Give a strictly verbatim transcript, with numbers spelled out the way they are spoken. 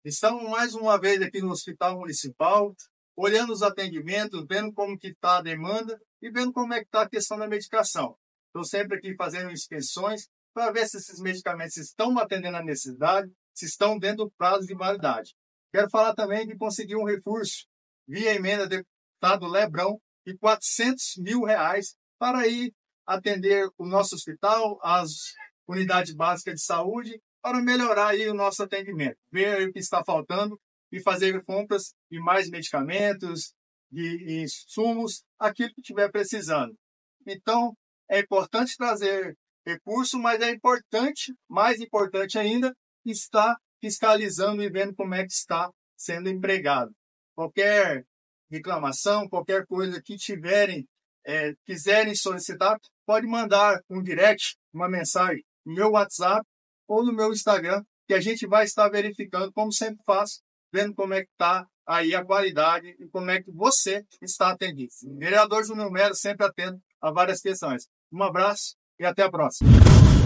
Estamos mais uma vez aqui no Hospital Municipal, olhando os atendimentos, vendo como que está a demanda e vendo como é que está a questão da medicação. Estou sempre aqui fazendo inspeções para ver se esses medicamentos estão atendendo a necessidade, se estão dentro do prazo de validade. Quero falar também de conseguir um recurso via emenda do deputado Lebrão de quatrocentos mil reais para ir atender o nosso hospital, as unidades básicas de saúde, para melhorar aí o nosso atendimento, ver o que está faltando e fazer compras de mais medicamentos, de insumos, aquilo que estiver precisando. Então, é importante trazer recurso, mas é importante, mais importante ainda, estar fiscalizando e vendo como é que está sendo empregado. Qualquer reclamação, qualquer coisa que tiverem, é, quiserem solicitar, pode mandar um direct, uma mensagem no meu WhatsApp ou no meu Instagram, que a gente vai estar verificando, como sempre faço, vendo como é que está aí a qualidade e como é que você está atendido. O vereador Júnior Melo sempre atento a várias questões. Um abraço e até a próxima.